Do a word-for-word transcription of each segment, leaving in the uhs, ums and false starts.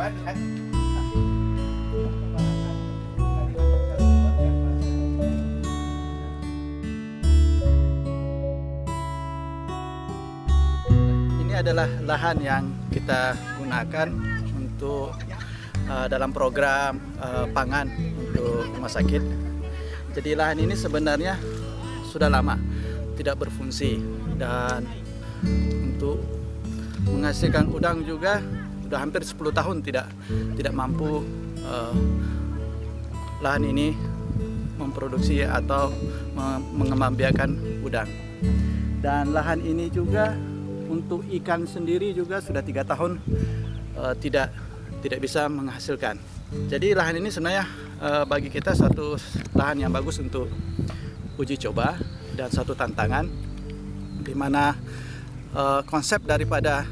Ini adalah lahan yang kita gunakan untuk uh, dalam program uh, pangan untuk rumah sakit. Jadi lahan ini sebenarnya sudah lama tidak berfungsi, dan untuk menghasilkan udang juga sudah hampir sepuluh tahun tidak tidak mampu uh, lahan ini memproduksi atau mengembangbiakan udang. Dan lahan ini juga untuk ikan sendiri juga sudah tiga tahun uh, tidak tidak bisa menghasilkan. Jadi lahan ini sebenarnya uh, bagi kita satu lahan yang bagus untuk uji coba dan satu tantangan, di mana uh, konsep daripada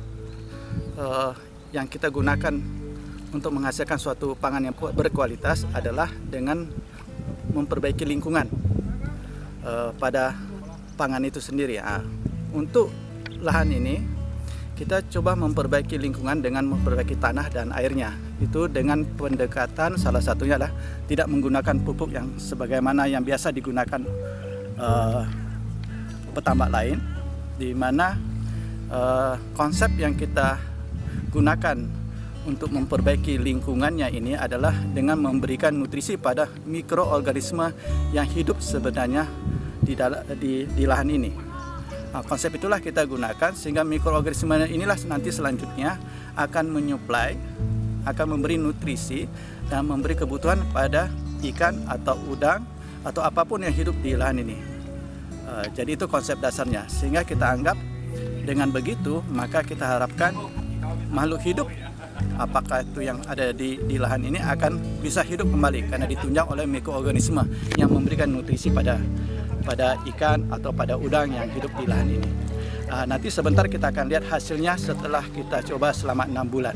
uh, yang kita gunakan untuk menghasilkan suatu pangan yang berkualitas adalah dengan memperbaiki lingkungan uh, pada pangan itu sendiri. Nah, untuk lahan ini kita coba memperbaiki lingkungan dengan memperbaiki tanah dan airnya. Itu dengan pendekatan salah satunya adalah tidak menggunakan pupuk yang sebagaimana yang biasa digunakan uh, petambak lain, di mana uh, konsep yang kita gunakan untuk memperbaiki lingkungannya ini adalah dengan memberikan nutrisi pada mikroorganisme yang hidup sebenarnya di, di, di lahan ini. Nah, konsep itulah kita gunakan sehingga mikroorganisme inilah nanti selanjutnya akan menyuplai, akan memberi nutrisi dan memberi kebutuhan pada ikan atau udang atau apapun yang hidup di lahan ini. Uh, jadi itu konsep dasarnya, sehingga kita anggap dengan begitu maka kita harapkan makhluk hidup apakah itu yang ada di, di lahan ini akan bisa hidup kembali karena ditunjang oleh mikroorganisme yang memberikan nutrisi pada pada ikan atau pada udang yang hidup di lahan ini. Uh, nanti sebentar kita akan lihat hasilnya setelah kita coba selama enam bulan.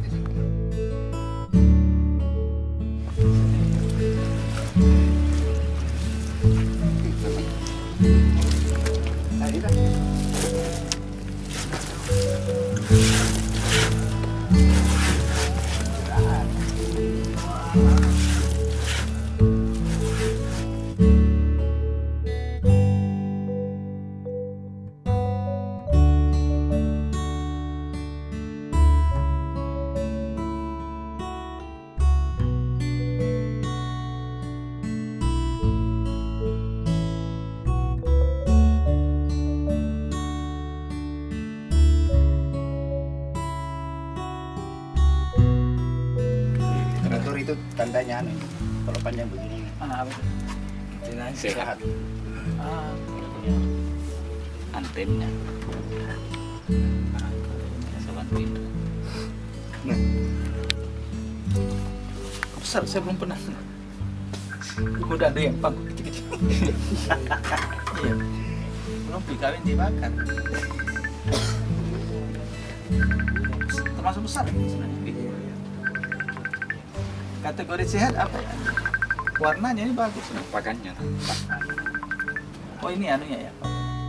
Itu tandanya aneh, kalau panjang begini. Ah, betul. Sehat. Ah, antennya. Sobat pintu. Nah. Besar, saya belum pernah. Udah ada yang pangku kecil-kecil. Iya. Belum dikawin dibakar. Termasuk besar sebenarnya. Kategori sehat apa ya? Warnanya ini bagus. Pakannya. Oh ini anunya ya.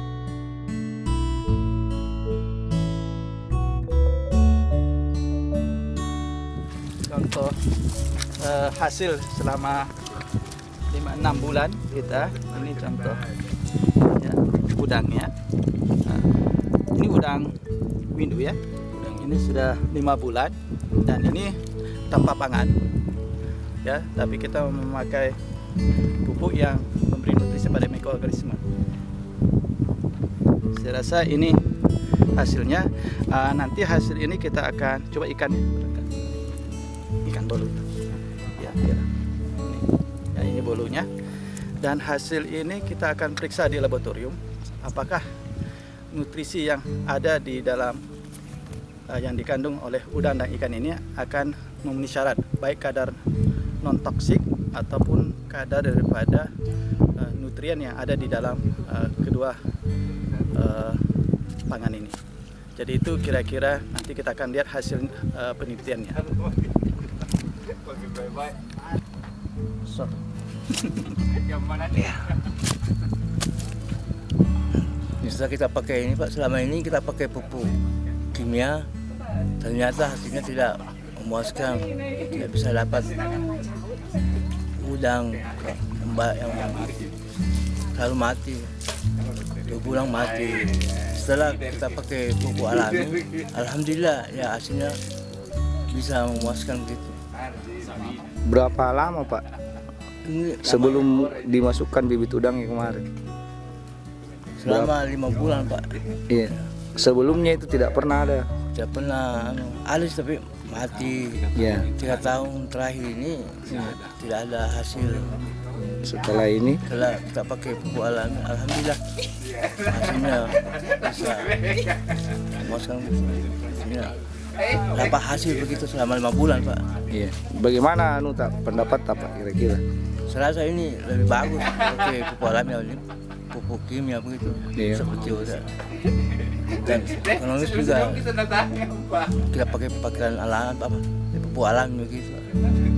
Contoh uh, hasil selama lima enam bulan kita. Ini contoh ya, udangnya. Nah, ini udang windu ya. Udang ini sudah lima bulan dan ini tanpa pangan. Ya, tapi kita memakai pupuk yang memberi nutrisi pada mikroorganisme. Saya rasa ini hasilnya. Uh, nanti hasil ini kita akan coba ikan, ikan bolu. Ya, ya. Ini, ya, ini bolunya. Dan hasil ini kita akan periksa di laboratorium apakah nutrisi yang ada di dalam uh, yang dikandung oleh udang dan ikan ini akan memenuhi syarat baik kadar non toksik ataupun kadar daripada uh, nutrien yang ada di dalam uh, kedua uh, pangan ini. Jadi itu kira-kira nanti kita akan lihat hasil uh, penelitiannya. So. Yang mana dia? Bisa kita pakai ini Pak, selama ini kita pakai pupuk kimia, ternyata hasilnya tidak memuaskan, tidak bisa dapat udang mbak yang selalu mati, dua bulan mati. Setelah kita pakai pupuk alami, alhamdulillah ya hasilnya bisa memuaskan gitu. Berapa lama Pak Ini sebelum dimasukkan bibit udang yang kemarin? selama lima bulan Pak. Iya. Sebelumnya itu tidak pernah ada. Tidak pernah anu, alis tapi mati. Ya. Tiga tahun terakhir ini tidak ada hasil. Setelah ini Setelah kita pakai pupuk alami, alhamdulillah hasilnya bisa memuaskan gitu. Hasilnya dapat hasil begitu selama lima bulan Pak. iya. Bagaimana anu tak pendapat apa kira-kira? Saya rasa ini lebih bagus pakai pupuk alami ini pupuk kimia begitu. Iya. Seperti udah. Dan ekonomis juga kita pakai pakaian alam apa pupuk alami begitu.